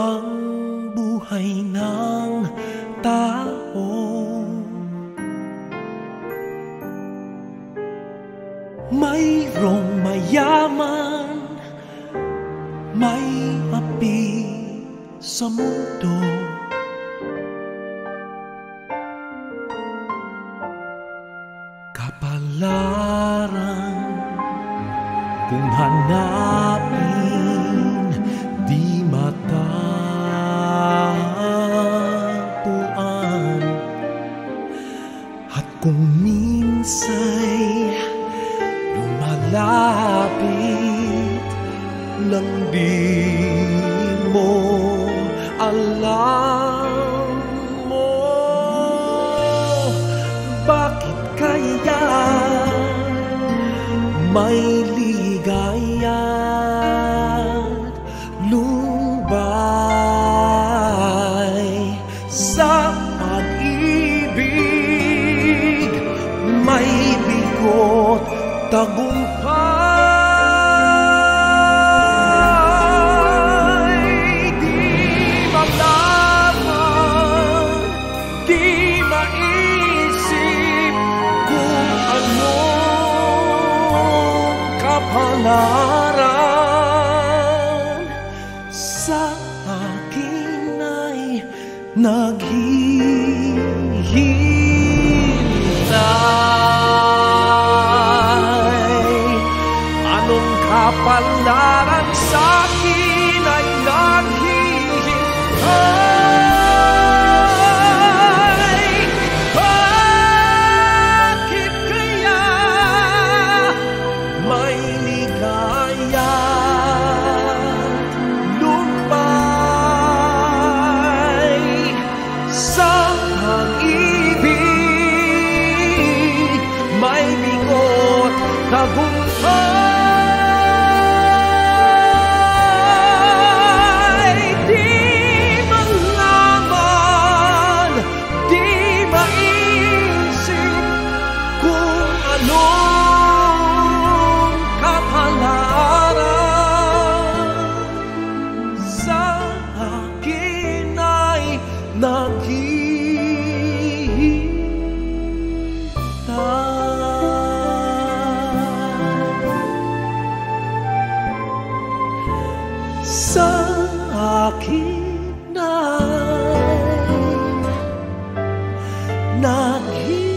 ang buhay ng tao. Mayroong mayaman, may api sa mundo. Kapalaran kung hanapin, di matagpuan. At kung minsa'y lumalapit lang, di mo alam mo bakit kaya may ligaya't lumbay sa pag-ibig, may bigot tagumpay. Di malaman, di maisip kung anong kapalaran sa akin ay naghihintay. Anong kapalaran sa akin ay naghihintay? Bakit kaya may ligaya lumbay sa pag-ibig, may bigot tagumpay? Di malaman, di maisip kung anong kapalaran sa akin ay naghihintay. Sa akin ay naghihintay.